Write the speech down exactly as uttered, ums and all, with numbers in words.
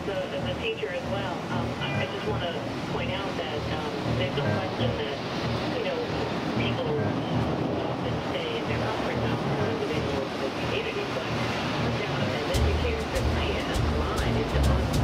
a, as a teacher as well, um, I, I just want to point out that um, there's no question that, you know, people often stay in their comfort zone because they know the community, but as educators, certainly in line is to